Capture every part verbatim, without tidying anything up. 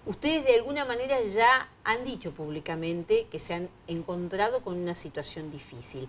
Ustedes de alguna manera ya han dicho públicamente que se han encontrado con una situación difícil.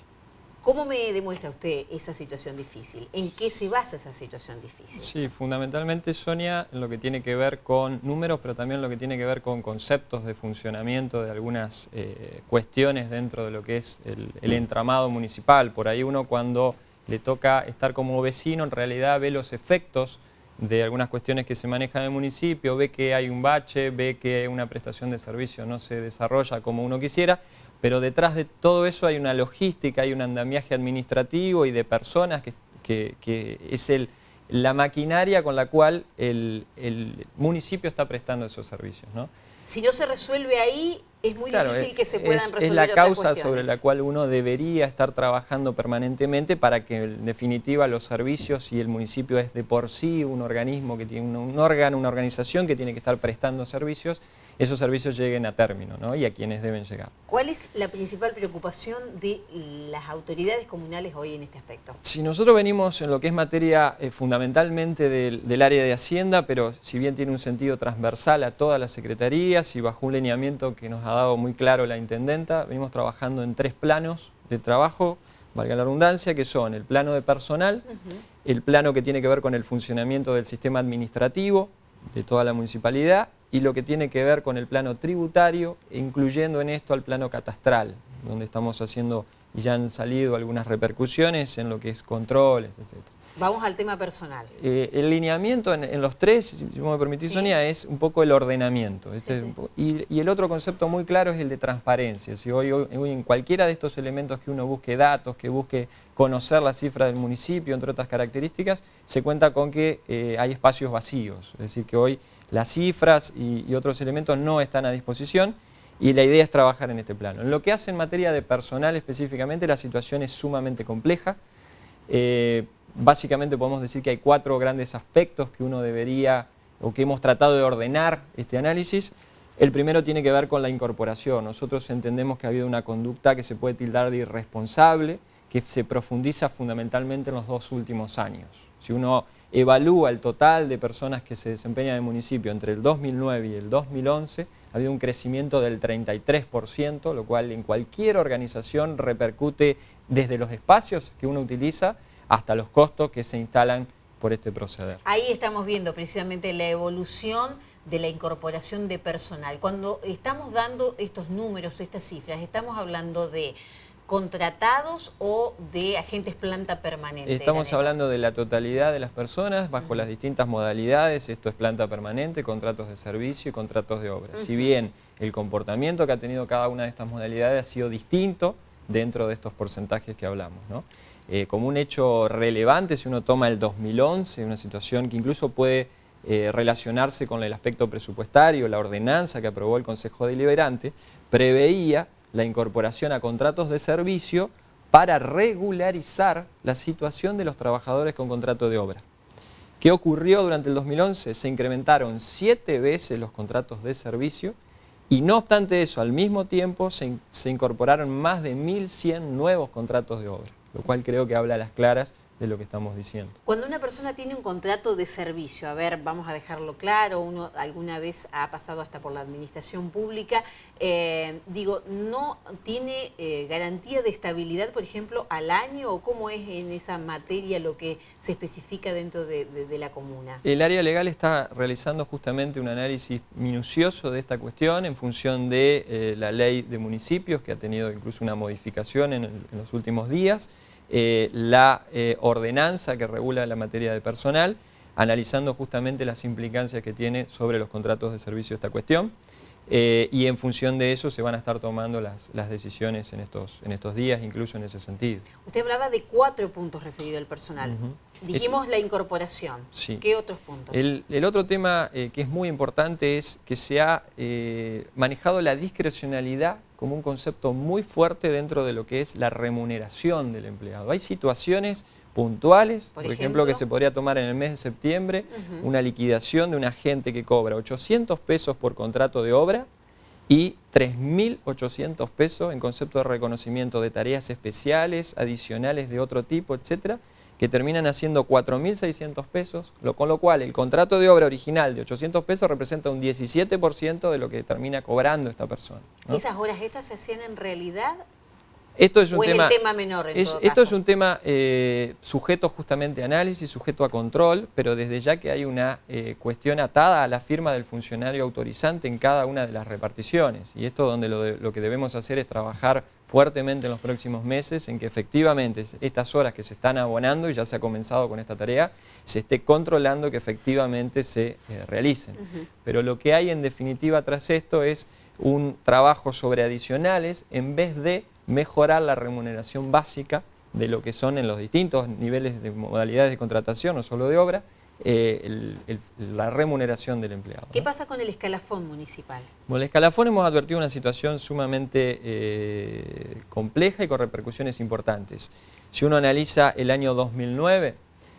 ¿Cómo me demuestra usted esa situación difícil? ¿En qué se basa esa situación difícil? Sí, fundamentalmente, Sonia, en lo que tiene que ver con números, pero también lo que tiene que ver con conceptos de funcionamiento de algunas eh, cuestiones dentro de lo que es el, el entramado municipal. Por ahí uno, cuando le toca estar como vecino, en realidad ve los efectos de algunas cuestiones que se manejan en el municipio, ve que hay un bache, ve que una prestación de servicio no se desarrolla como uno quisiera, pero detrás de todo eso hay una logística, hay un andamiaje administrativo y de personas que, que, que es el, la maquinaria con la cual el, el municipio está prestando esos servicios, ¿no? Si no se resuelve ahí, es muy claro, difícil es, que se puedan es, resolver es la otras causa cuestiones. sobre la cual uno debería estar trabajando permanentemente para que, en definitiva, los servicios, si el municipio es de por sí un organismo que tiene un, un órgano, una organización que tiene que estar prestando servicios, esos servicios lleguen a término, ¿no? Y a quienes deben llegar. ¿Cuál es la principal preocupación de las autoridades comunales hoy en este aspecto? Si nosotros venimos en lo que es materia eh, fundamentalmente del, del área de Hacienda, pero si bien tiene un sentido transversal a todas las secretarías y bajo un lineamiento que nos ha dado muy claro la intendenta, venimos trabajando en tres planos de trabajo, valga la redundancia, que son el plano de personal, uh-huh. el plano que tiene que ver con el funcionamiento del sistema administrativo de toda la municipalidad y lo que tiene que ver con el plano tributario, incluyendo en esto al plano catastral, donde estamos haciendo y ya han salido algunas repercusiones en lo que es controles, etcétera. Vamos al tema personal. Eh, el lineamiento en, en los tres, si me permitís, sí. Sonia, es un poco el ordenamiento. Este sí, sí. Poco, y, y el otro concepto muy claro es el de transparencia. Si hoy, hoy, hoy en cualquiera de estos elementos que uno busque datos, que busque conocer la cifra del municipio, entre otras características, se cuenta con que eh, hay espacios vacíos. Es decir, que hoy las cifras y, y otros elementos no están a disposición y la idea es trabajar en este plano. En lo que hace en materia de personal específicamente, la situación es sumamente compleja. Eh, Básicamente podemos decir que hay cuatro grandes aspectos que uno debería, o que hemos tratado de ordenar este análisis. El primero tiene que ver con la incorporación. Nosotros entendemos que ha habido una conducta que se puede tildar de irresponsable, que se profundiza fundamentalmente en los dos últimos años. Si uno evalúa el total de personas que se desempeñan en el municipio entre el dos mil nueve y el dos mil once, ha habido un crecimiento del treinta y tres por ciento, lo cual en cualquier organización repercute desde los espacios que uno utiliza hasta los costos que se instalan por este proceder. Ahí estamos viendo precisamente la evolución de la incorporación de personal. Cuando estamos dando estos números, estas cifras, ¿estamos hablando de contratados o de agentes planta permanente? Estamos hablando de la totalidad de las personas bajo uh-huh. las distintas modalidades. Esto es planta permanente, contratos de servicio y contratos de obra. Uh-huh. Si bien el comportamiento que ha tenido cada una de estas modalidades ha sido distinto dentro de estos porcentajes que hablamos, ¿no? Eh, como un hecho relevante, si uno toma el dos mil once, una situación que incluso puede eh, relacionarse con el aspecto presupuestario, la ordenanza que aprobó el Consejo Deliberante, preveía la incorporación a contratos de servicio para regularizar la situación de los trabajadores con contrato de obra. ¿Qué ocurrió durante el dos mil once? Se incrementaron siete veces los contratos de servicio y no obstante eso, al mismo tiempo se, in- se incorporaron más de mil cien nuevos contratos de obra, lo cual creo que habla a las claras de lo que estamos diciendo. Cuando una persona tiene un contrato de servicio, a ver, vamos a dejarlo claro, uno alguna vez ha pasado hasta por la administración pública, eh, digo, ¿no tiene eh, garantía de estabilidad, por ejemplo, al año? ¿O cómo es en esa materia lo que se especifica dentro de, de, de la comuna? El área legal está realizando justamente un análisis minucioso de esta cuestión en función de eh, la ley de municipios, que ha tenido incluso una modificación en, el, en los últimos días, Eh, la eh, ordenanza que regula la materia de personal, analizando justamente las implicancias que tiene sobre los contratos de servicio esta cuestión, eh, y en función de eso se van a estar tomando las, las decisiones en estos, en estos días, incluso en ese sentido. Usted hablaba de cuatro puntos referidos al personal. Uh-huh. Dijimos este, la incorporación. Sí. ¿Qué otros puntos? El, el otro tema eh, que es muy importante es que se ha eh, manejado la discrecionalidad como un concepto muy fuerte dentro de lo que es la remuneración del empleado. Hay situaciones puntuales, por, por ejemplo, ejemplo, que se podría tomar en el mes de septiembre, uh-huh. una liquidación de un agente que cobra ochocientos pesos por contrato de obra y tres mil ochocientos pesos en concepto de reconocimiento de tareas especiales, adicionales de otro tipo, etcétera, que terminan haciendo cuatro mil seiscientos pesos, lo, con lo cual el contrato de obra original de ochocientos pesos representa un diecisiete por ciento de lo que termina cobrando esta persona, ¿no? ¿Esas horas extras se hacían en realidad? Esto es un ¿O es tema, el tema menor en es, todo Esto caso? es un tema eh, sujeto justamente a análisis, sujeto a control, pero desde ya que hay una eh, cuestión atada a la firma del funcionario autorizante en cada una de las reparticiones. Y esto donde lo, de, lo que debemos hacer es trabajar fuertemente en los próximos meses en que efectivamente estas horas que se están abonando, y ya se ha comenzado con esta tarea, se esté controlando que efectivamente se eh, realicen. Uh-huh. Pero lo que hay en definitiva tras esto es un trabajo sobre adicionales en vez de mejorar la remuneración básica de lo que son en los distintos niveles de modalidades de contratación, no solo de obra, eh, el, el, la remuneración del empleado, ¿no? ¿Qué pasa con el escalafón municipal? Bueno, el escalafón hemos advertido una situación sumamente eh, compleja y con repercusiones importantes. Si uno analiza el año dos mil nueve,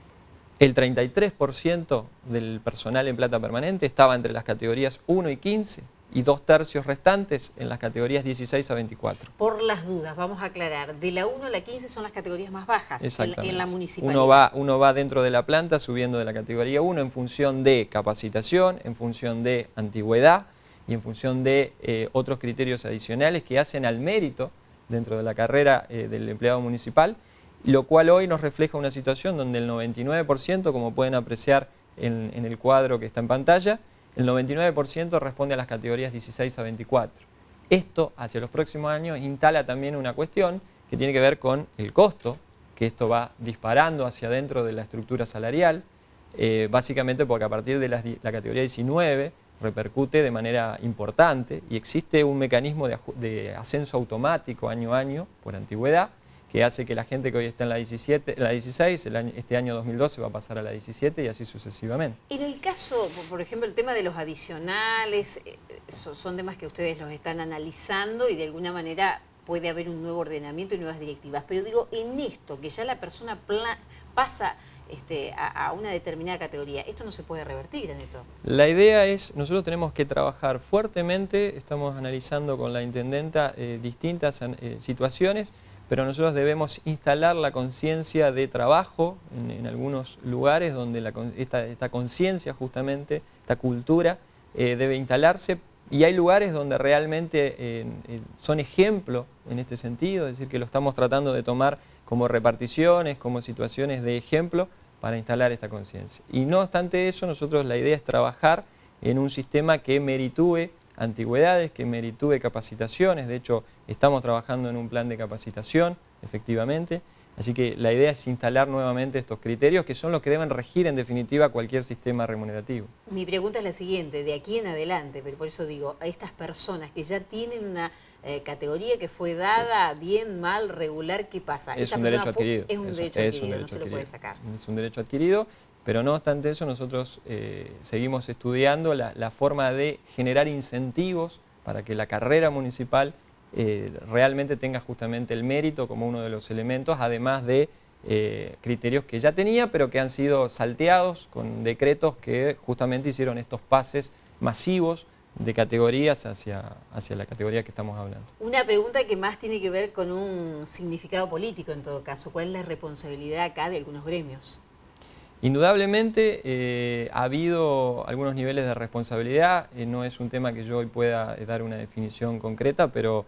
el treinta y tres por ciento del personal en plata permanente estaba entre las categorías uno y quince, y dos tercios restantes en las categorías dieciséis a veinticuatro. Por las dudas, vamos a aclarar, de la uno a la quince son las categorías más bajas en, en la municipalidad. Uno va, uno va dentro de la planta subiendo de la categoría uno en función de capacitación, en función de antigüedad y en función de eh, otros criterios adicionales que hacen al mérito dentro de la carrera eh, del empleado municipal, lo cual hoy nos refleja una situación donde el noventa y nueve por ciento, como pueden apreciar en, en el cuadro que está en pantalla, el noventa y nueve por ciento responde a las categorías dieciséis a veinticuatro. Esto, hacia los próximos años, instala también una cuestión que tiene que ver con el costo, que esto va disparando hacia adentro de la estructura salarial, eh, básicamente porque a partir de la, la categoría diecinueve repercute de manera importante y existe un mecanismo de, de ascenso automático año a año por antigüedad, que hace que la gente que hoy está en la, diecisiete, en la dieciséis, el año, este año dos mil doce va a pasar a la diecisiete y así sucesivamente. En el caso, por ejemplo, el tema de los adicionales, son temas que ustedes los están analizando y de alguna manera puede haber un nuevo ordenamiento y nuevas directivas. Pero digo, en esto, que ya la persona pasa este, a, a una determinada categoría, ¿esto no se puede revertir en esto? La idea es, nosotros tenemos que trabajar fuertemente, estamos analizando con la intendenta eh, distintas eh, situaciones, pero nosotros debemos instalar la conciencia de trabajo en, en algunos lugares donde la, esta, esta conciencia justamente, esta cultura eh, debe instalarse, y hay lugares donde realmente eh, eh, son ejemplo en este sentido, es decir, que lo estamos tratando de tomar como reparticiones, como situaciones de ejemplo para instalar esta conciencia. Y no obstante eso, nosotros la idea es trabajar en un sistema que meritúe antigüedades, que meritúe capacitaciones. De hecho, estamos trabajando en un plan de capacitación, efectivamente. Así que la idea es instalar nuevamente estos criterios que son los que deben regir en definitiva cualquier sistema remunerativo. Mi pregunta es la siguiente, de aquí en adelante, pero por eso digo, a estas personas que ya tienen una eh, categoría que fue dada, sí, bien, mal, regular, ¿qué pasa? Es un derecho adquirido. Es un Eso, derecho es adquirido, un derecho no se adquirido. lo puede sacar. Es un derecho adquirido. Pero no obstante eso, nosotros eh, seguimos estudiando la, la forma de generar incentivos para que la carrera municipal eh, realmente tenga justamente el mérito como uno de los elementos, además de eh, criterios que ya tenía, pero que han sido salteados con decretos que justamente hicieron estos pases masivos de categorías hacia, hacia la categoría que estamos hablando. Una pregunta que más tiene que ver con un significado político en todo caso. ¿Cuál es la responsabilidad acá de algunos gremios? Indudablemente eh, ha habido algunos niveles de responsabilidad, eh, no es un tema que yo hoy pueda eh, dar una definición concreta, pero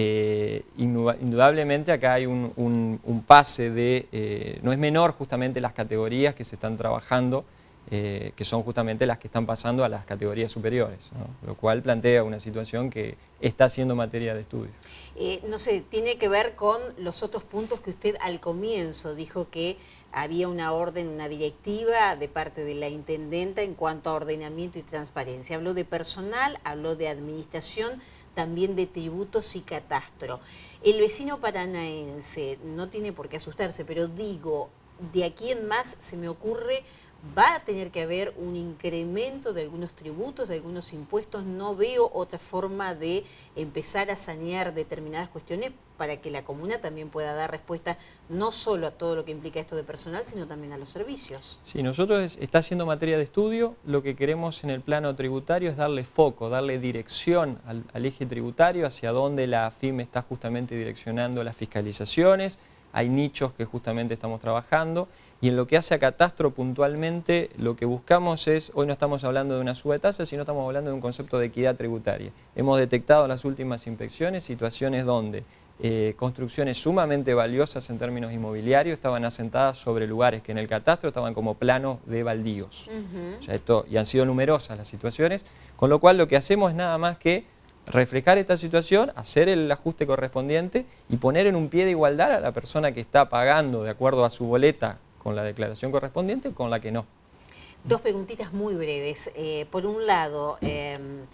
eh, indudablemente acá hay un, un, un pase de, eh, no es menor justamente las categorías que se están trabajando, eh, que son justamente las que están pasando a las categorías superiores, ¿no? Lo cual plantea una situación que está siendo materia de estudio. Eh, no sé, tiene que ver con los otros puntos que usted al comienzo dijo que había una orden, una directiva de parte de la intendenta en cuanto a ordenamiento y transparencia. Habló de personal, habló de administración, también de tributos y catastro. El vecino paranaense no tiene por qué asustarse, pero digo, de aquí en más se me ocurre, va a tener que haber un incremento de algunos tributos, de algunos impuestos. No veo otra forma de empezar a sanear determinadas cuestiones para que la comuna también pueda dar respuesta no solo a todo lo que implica esto de personal, sino también a los servicios. Sí, nosotros está siendo materia de estudio. Lo que queremos en el plano tributario es darle foco, darle dirección al, al eje tributario, hacia donde la F I M está justamente direccionando las fiscalizaciones. Hay nichos que justamente estamos trabajando Y en lo que hace a catastro puntualmente, lo que buscamos es, hoy no estamos hablando de una subatasa, sino estamos hablando de un concepto de equidad tributaria. Hemos detectado en las últimas inspecciones situaciones donde eh, construcciones sumamente valiosas en términos inmobiliarios estaban asentadas sobre lugares que en el catastro estaban como planos de baldíos. Uh-huh. O sea, esto, y han sido numerosas las situaciones, con lo cual lo que hacemos es nada más que reflejar esta situación, hacer el ajuste correspondiente y poner en un pie de igualdad a la persona que está pagando de acuerdo a su boleta con la declaración correspondiente con la que no. Dos preguntitas muy breves. Eh, por un lado, eh,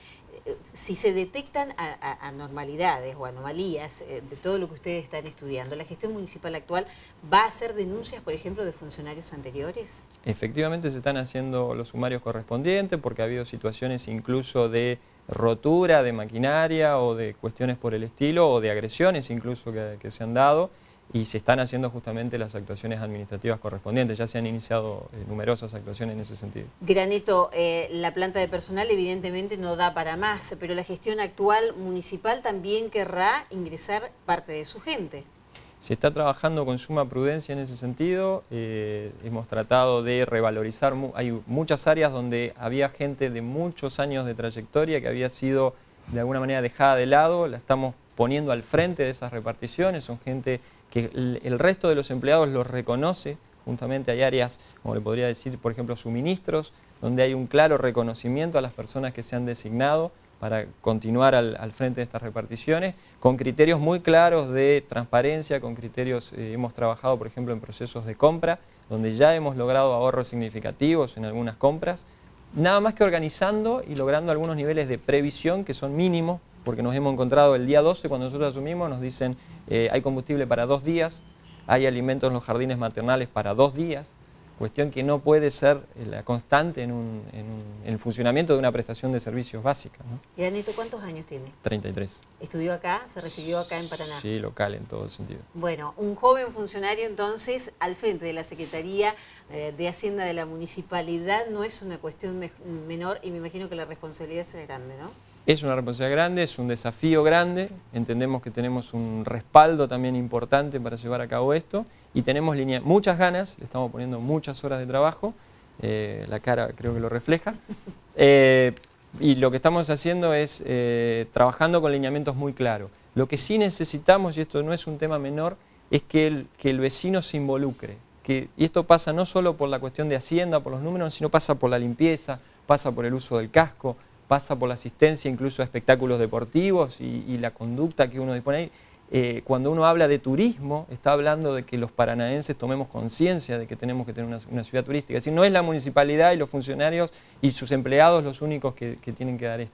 si se detectan a, a, anormalidades o anomalías eh, de todo lo que ustedes están estudiando, ¿la gestión municipal actual va a hacer denuncias, por ejemplo, de funcionarios anteriores? Efectivamente se están haciendo los sumarios correspondientes porque ha habido situaciones incluso de rotura de maquinaria o de cuestiones por el estilo o de agresiones incluso que, que se han dado. Y se están haciendo justamente las actuaciones administrativas correspondientes. Ya se han iniciado eh, numerosas actuaciones en ese sentido. Graneto, eh, la planta de personal evidentemente no da para más, pero la gestión actual municipal también querrá ingresar parte de su gente. Se está trabajando con suma prudencia en ese sentido. Eh, hemos tratado de revalorizar. Hay muchas áreas donde había gente de muchos años de trayectoria que había sido de alguna manera dejada de lado. La estamos poniendo al frente de esas reparticiones. Son gente que el resto de los empleados los reconoce. Juntamente hay áreas, como le podría decir, por ejemplo, suministros, donde hay un claro reconocimiento a las personas que se han designado para continuar al, al frente de estas reparticiones, con criterios muy claros de transparencia, con criterios, eh, hemos trabajado, por ejemplo, en procesos de compra, donde ya hemos logrado ahorros significativos en algunas compras, nada más que organizando y logrando algunos niveles de previsión que son mínimos, porque nos hemos encontrado el día doce, cuando nosotros asumimos, nos dicen eh, hay combustible para dos días, hay alimentos en los jardines maternales para dos días, cuestión que no puede ser la constante en, un, en, un, en el funcionamiento de una prestación de servicios básica, ¿no? Graneto, ¿cuántos años tiene? treinta y tres. ¿Estudió acá? ¿Se recibió acá en Paraná? Sí, local en todo sentido. Bueno, un joven funcionario entonces al frente de la Secretaría eh, de Hacienda de la Municipalidad no es una cuestión me menor y me imagino que la responsabilidad es grande, ¿no? Es una responsabilidad grande, es un desafío grande, entendemos que tenemos un respaldo también importante para llevar a cabo esto y tenemos línea, muchas ganas, le estamos poniendo muchas horas de trabajo, eh, la cara creo que lo refleja, eh, y lo que estamos haciendo es eh, trabajando con lineamientos muy claros. Lo que sí necesitamos, y esto no es un tema menor, es que el, que el vecino se involucre, que, y esto pasa no solo por la cuestión de Hacienda, por los números, sino pasa por la limpieza, pasa por el uso del casco, pasa por la asistencia incluso a espectáculos deportivos y, y la conducta que uno dispone ahí. Eh, cuando uno habla de turismo, está hablando de que los paranaenses tomemos conciencia de que tenemos que tener una, una ciudad turística. Es decir, no es la municipalidad y los funcionarios y sus empleados los únicos que, que tienen que dar esto.